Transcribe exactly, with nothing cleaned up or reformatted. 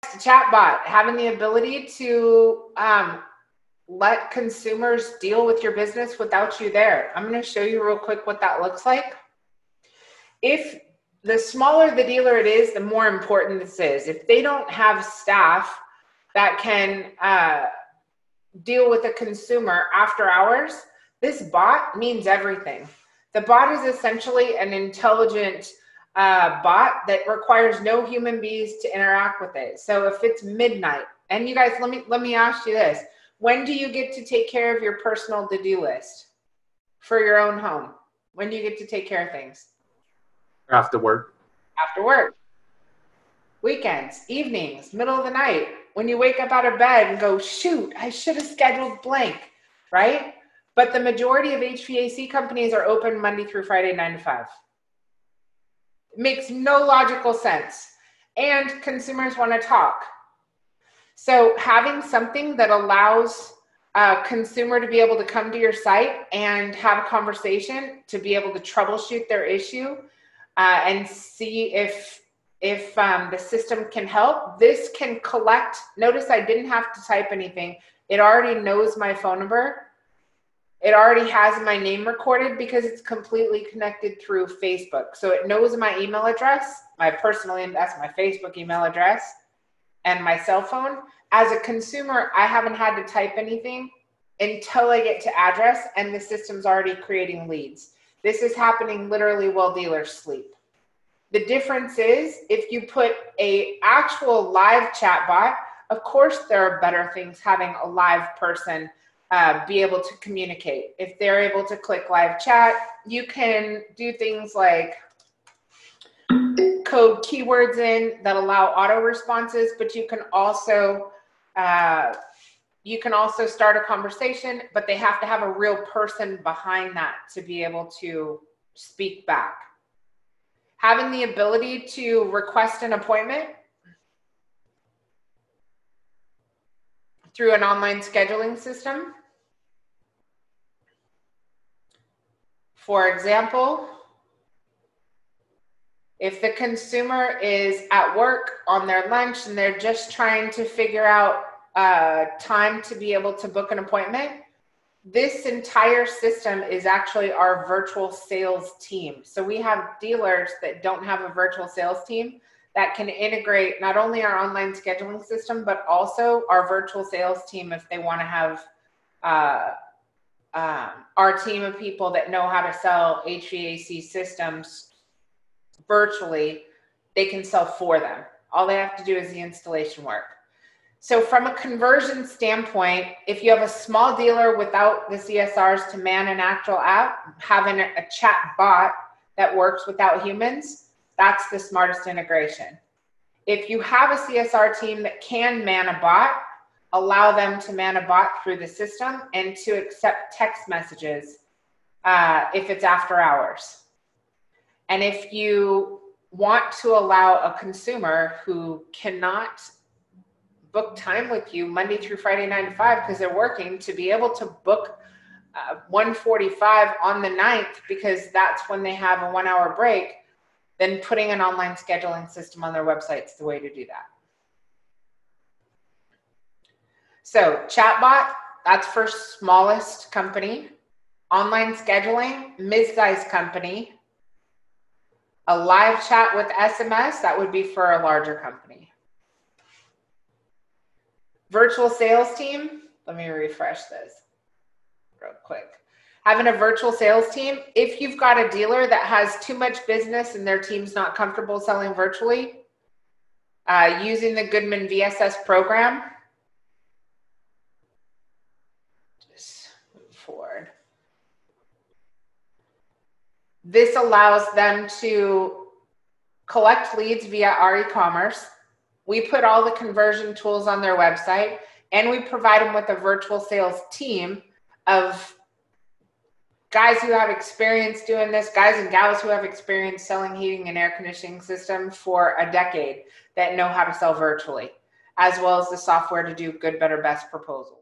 Next, chatbot, having the ability to um, let consumers deal with your business without you there. I'm going to show you real quick what that looks like. If the smaller the dealer it is, the more important this is. If they don't have staff that can uh, deal with a consumer after hours, this bot means everything. The bot is essentially an intelligent uh, bot that requires no human beings to interact with it. So if it's midnight, and you guys, let me let me ask you this: when do you get to take care of your personal to-do list for your own home? When do you get to take care of things? After work. After work. Weekends, evenings, middle of the night, when you wake up out of bed and go, shoot, I should have scheduled blank, right? But the majority of H V A C companies are open Monday through Friday, nine to five. It makes no logical sense. And consumers want to talk. So having something that allows a consumer to be able to come to your site and have a conversation, to be able to troubleshoot their issue uh, and see if, if um, the system can help. This can collect, notice I didn't have to type anything. It already knows my phone number. It already has my name recorded because it's completely connected through Facebook. So it knows my email address, my personal, that's my Facebook email address, and my cell phone. As a consumer, I haven't had to type anything until I get to address, and the system's already creating leads. This is happening literally while dealers sleep. The difference is if you put a actual live chat bot, of course there are better things having a live person Uh, be able to communicate. If they're able to click live chat, you can do things like code keywords in that allow auto responses, but you can also uh, you can also start a conversation, but they have to have a real person behind that to be able to speak back. Having the ability to request an appointment through an online scheduling system. For example, if the consumer is at work on their lunch and they're just trying to figure out uh, time to be able to book an appointment, this entire system is actually our virtual sales team. So we have dealers that don't have a virtual sales team that can integrate not only our online scheduling system, but also our virtual sales team if they want to have uh, Um, our team of people that know how to sell H V A C systems virtually, they can sell for them. All they have to do is the installation work. So from a conversion standpoint, if you have a small dealer without the C S Rs to man an actual app, having a, a chat bot that works without humans, that's the smartest integration. If you have a C S R team that can man a bot, allow them to man a bot through the system and to accept text messages uh, if it's after hours. And if you want to allow a consumer who cannot book time with you Monday through Friday, nine to five, because they're working, to be able to book uh, one forty-five on the ninth, because that's when they have a one hour break, then putting an online scheduling system on their website is the way to do that. So chatbot, that's for smallest company. Online scheduling, mid-sized company. A live chat with S M S, that would be for a larger company. Virtual sales team, let me refresh this real quick. Having a virtual sales team, if you've got a dealer that has too much business and their team's not comfortable selling virtually, uh, using the Goodman V S S program, forward. This allows them to collect leads via our e-commerce. We put all the conversion tools on their website, and we provide them with a virtual sales team of guys who have experience doing this, guys and gals who have experience selling heating and air conditioning systems for a decade that know how to sell virtually, as well as the software to do good, better, best proposals.